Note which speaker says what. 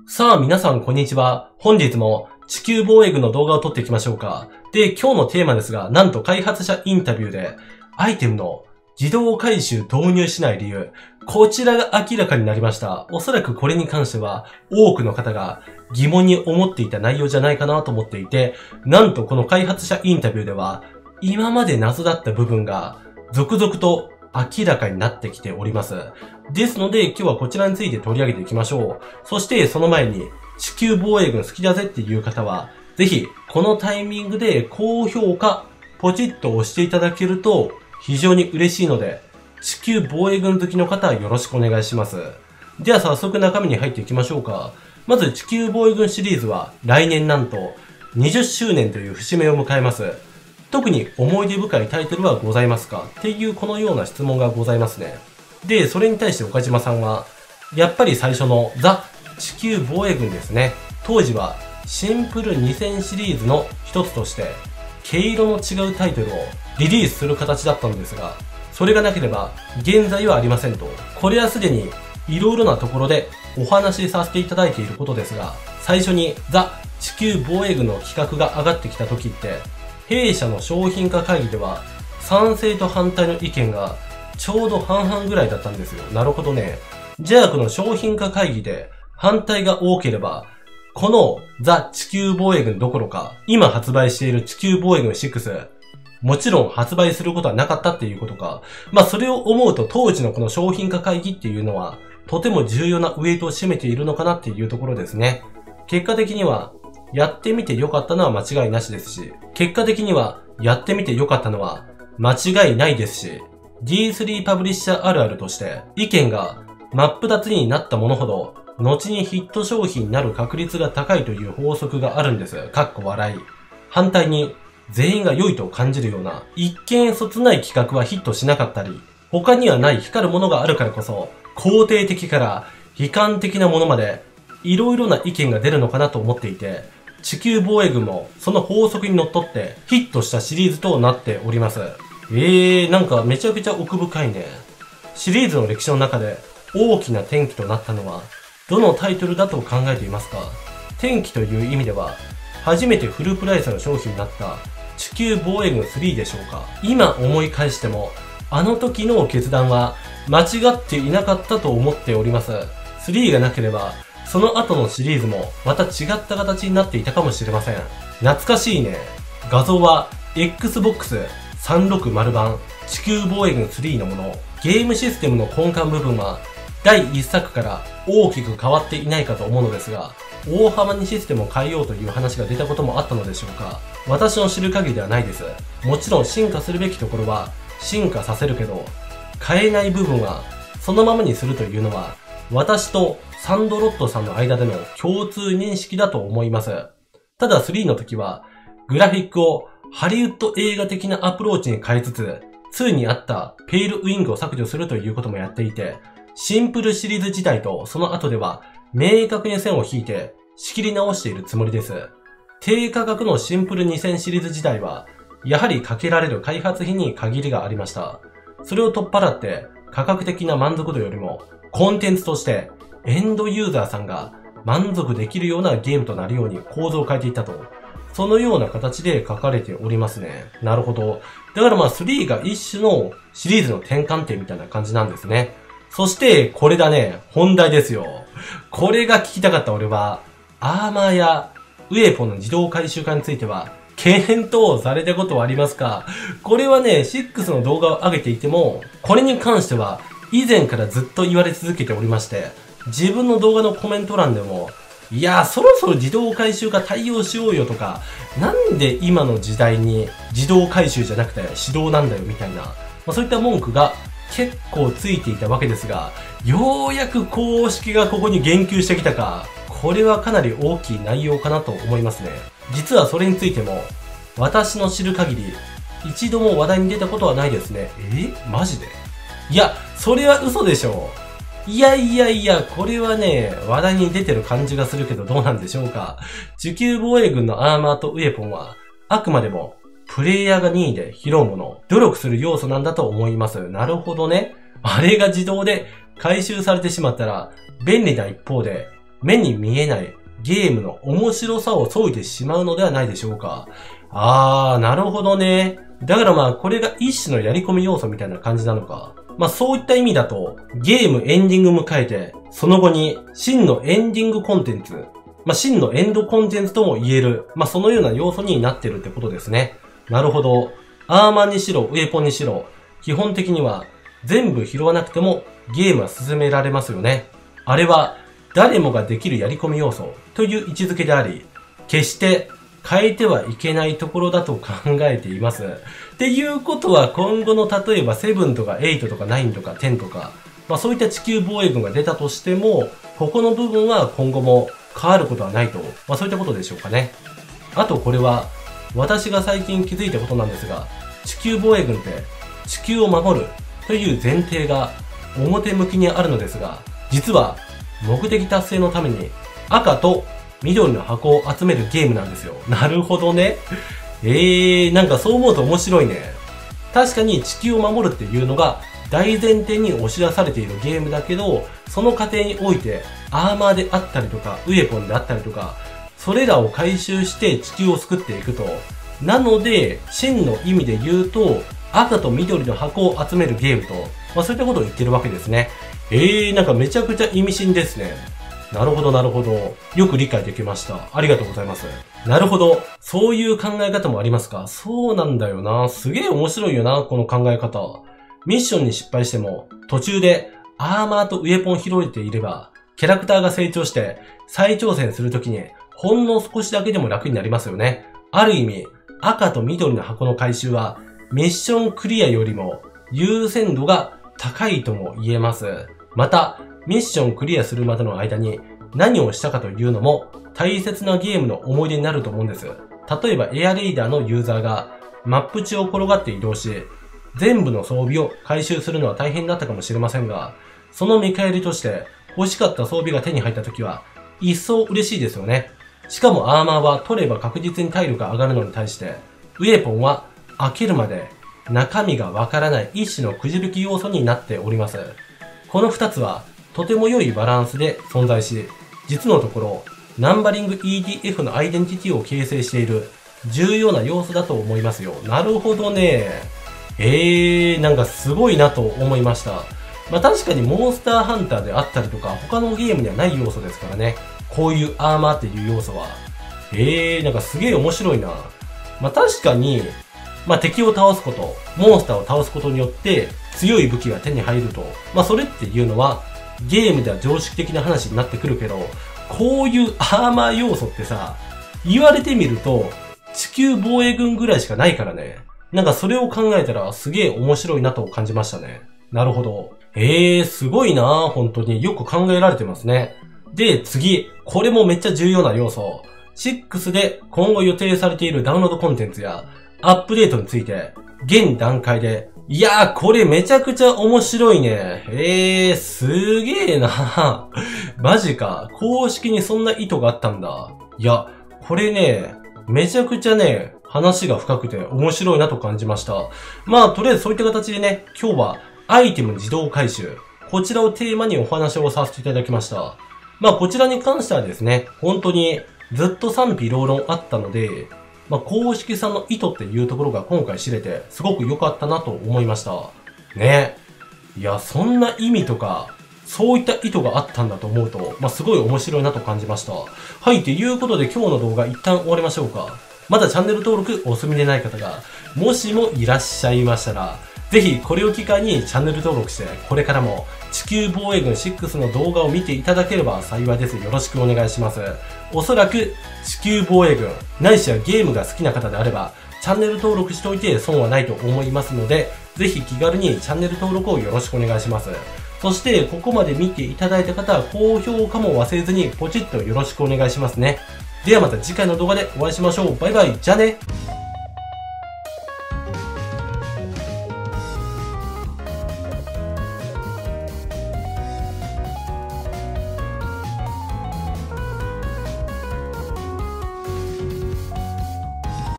Speaker 1: さあ皆さんこんにちは。本日も地球防衛軍の動画を撮っていきましょうか。で、今日のテーマですが、なんと開発者インタビューで、アイテムの自動回収導入しない理由、こちらが明らかになりました。おそらくこれに関しては、多くの方が疑問に思っていた内容じゃないかなと思っていて、なんとこの開発者インタビューでは、今まで謎だった部分が、続々と明らかになってきております。ですので、今日はこちらについて取り上げていきましょう。そしてその前に、地球防衛軍好きだぜっていう方は、ぜひ、このタイミングで高評価、ポチッと押していただけると、非常に嬉しいので、地球防衛軍好きの方はよろしくお願いします。では早速中身に入っていきましょうか。まず地球防衛軍シリーズは、来年なんと、20周年という節目を迎えます。特に思い出深いタイトルはございますかっていうこのような質問がございますね。で、それに対して岡島さんは、やっぱり最初のザ・地球防衛軍ですね。当時はシンプル2000シリーズの一つとして、毛色の違うタイトルをリリースする形だったのですが、それがなければ現在はありませんと。これはすでに色々なところでお話しさせていただいていることですが、最初にザ・地球防衛軍の企画が上がってきた時って、弊社の商品化会議では賛成と反対の意見がちょうど半々ぐらいだったんですよ。なるほどね。じゃあこの商品化会議で反対が多ければ、このザ・地球防衛軍どころか、今発売している地球防衛軍6、もちろん発売することはなかったっていうことか。まあそれを思うと当時のこの商品化会議っていうのは、とても重要なウェイトを占めているのかなっていうところですね。結果的には、やってみて良かったのは間違いなしですし、結果的にはやってみて良かったのは間違いないですし、D3 パブリッシャーあるあるとして意見が真っ二つになったものほど後にヒット商品になる確率が高いという法則があるんです。かっこ笑い。反対に全員が良いと感じるような一見そつない企画はヒットしなかったり、他にはない光るものがあるからこそ肯定的から悲観的なものまでいろいろな意見が出るのかなと思っていて、地球防衛軍もその法則にのっとってヒットしたシリーズとなっております。なんかめちゃくちゃ奥深いね。シリーズの歴史の中で大きな転機となったのはどのタイトルだと考えていますか？転機という意味では初めてフルプライスの商品になった地球防衛軍3でしょうか？今思い返してもあの時の決断は間違っていなかったと思っております。3がなければその後のシリーズもまた違った形になっていたかもしれません。懐かしいね。画像は Xbox 360版地球防衛軍3のもの。ゲームシステムの根幹部分は第1作から大きく変わっていないかと思うのですが、大幅にシステムを変えようという話が出たこともあったのでしょうか。私の知る限りではないです。もちろん進化するべきところは進化させるけど、変えない部分はそのままにするというのは私とサンドロットさんの間での共通認識だと思います。ただ3の時はグラフィックをハリウッド映画的なアプローチに変えつつ、2にあったペールウィングを削除するということもやっていて、シンプルシリーズ自体とその後では明確に線を引いて仕切り直しているつもりです。低価格のシンプル2000シリーズ自体は、やはりかけられる開発費に限りがありました。それを取っ払って価格的な満足度よりもコンテンツとしてエンドユーザーさんが満足できるようなゲームとなるように構造を変えていったと。そのような形で書かれておりますね。なるほど。だからまあ3が一種のシリーズの転換点みたいな感じなんですね。そしてこれだね、本題ですよ。これが聞きたかった俺は、アーマーやウェポンの自動回収化については検討されたことはありますか？これはね、6の動画を上げていても、これに関しては以前からずっと言われ続けておりまして、自分の動画のコメント欄でも、いやそろそろ自動回収化対応しようよとか、なんで今の時代に自動回収じゃなくて手動なんだよみたいな、そういった文句が結構ついていたわけですが、ようやく公式がここに言及してきたか、これはかなり大きい内容かなと思いますね。実はそれについても、私の知る限り、一度も話題に出たことはないですね。マジで？いや、それは嘘でしょう。いや、これはね、話題に出てる感じがするけどどうなんでしょうか。地球防衛軍のアーマーとウェポンは、あくまでも、プレイヤーが任意で拾うもの、努力する要素なんだと思います。なるほどね。あれが自動で回収されてしまったら、便利な一方で、 目に見えないゲームの面白さを削いでしまうのではないでしょうか。なるほどね。だからこれが一種のやり込み要素みたいな感じなのか。そういった意味だと、ゲームエンディング迎えて、その後に真のエンディングコンテンツ、真のエンドコンテンツとも言える、そのような要素になってるってことですね。なるほど。アーマーにしろ、ウェポンにしろ、基本的には全部拾わなくてもゲームは進められますよね。あれは誰もができるやり込み要素という位置づけであり、決して変えてはいけないところだと考えています。っていうことは今後の例えば7とか8とか9とか10とか、そういった地球防衛軍が出たとしても、ここの部分は今後も変わることはないと、そういったことでしょうかね。あとこれは私が最近気づいたことなんですが、地球防衛軍って地球を守るという前提が表向きにあるのですが、実は目的達成のために赤と緑の箱を集めるゲームなんですよ。なるほどね。なんかそう思うと面白いね。確かに地球を守るっていうのが大前提に押し出されているゲームだけど、その過程においてアーマーであったりとか、ウェポンであったりとか、それらを回収して地球を救っていくと。なので、真の意味で言うと、赤と緑の箱を集めるゲームと、そういったことを言ってるわけですね。なんかめちゃくちゃ意味深ですね。なるほど、なるほど。よく理解できました。ありがとうございます。なるほど。そういう考え方もありますか？そうなんだよな。すげえ面白いよな、この考え方。ミッションに失敗しても、途中でアーマーとウェポン拾えていれば、キャラクターが成長して再挑戦するときに、ほんの少しだけでも楽になりますよね。ある意味、赤と緑の箱の回収は、ミッションクリアよりも優先度が高いとも言えます。また、ミッションクリアするまでの間に何をしたかというのも大切なゲームの思い出になると思うんです。例えばエアレイダーのユーザーがマップ地を転がって移動し、全部の装備を回収するのは大変だったかもしれませんが、その見返りとして欲しかった装備が手に入った時は一層嬉しいですよね。しかもアーマーは取れば確実に体力が上がるのに対して、ウェポンは開けるまで中身がわからない一種のくじ引き要素になっております。この二つはとても良いバランスで存在し、実のところナンバリング EDF のアイデンティティを形成している重要な要素だと思いますよ。なるほどね。なんかすごいなと思いました。確かにモンスターハンターであったりとか他のゲームにはない要素ですからね。こういうアーマーっていう要素は。なんかすげえ面白いな。確かに、敵を倒すこと、モンスターを倒すことによって強い武器が手に入ると。それっていうのはゲームでは常識的な話になってくるけど、こういうアーマー要素ってさ、言われてみると地球防衛軍ぐらいしかないからね。なんかそれを考えたらすげえ面白いなと感じましたね。なるほど。すごいなぁ、本当によく考えられてますね。で、次、これもめっちゃ重要な要素。6で今後予定されているダウンロードコンテンツやアップデートについて、現段階で、いやー、これめちゃくちゃ面白いね。すげえなマジか。公式にそんな意図があったんだ。いや、これね、めちゃくちゃね、話が深くて面白いなと感じました。とりあえずそういった形でね、今日はアイテム自動回収。こちらをテーマにお話をさせていただきました。こちらに関してはですね、本当にずっと賛否両論あったので、公式さんの意図っていうところが今回知れて、すごく良かったなと思いました。ね。いや、そんな意味とか、そういった意図があったんだと思うと、すごい面白いなと感じました。はい、ということで今日の動画一旦終わりましょうか。まだチャンネル登録お済みでない方が、もしもいらっしゃいましたら、ぜひこれを機会にチャンネル登録して、これからも地球防衛軍6の動画を見ていただければ幸いです。よろしくお願いします。おそらく地球防衛軍、ないしはゲームが好きな方であれば、チャンネル登録しておいて損はないと思いますので、ぜひ気軽にチャンネル登録をよろしくお願いします。そして、ここまで見ていただいた方は高評価も忘れずにポチッとよろしくお願いしますね。ではまた次回の動画でお会いしましょう。バイバイ。じゃあね。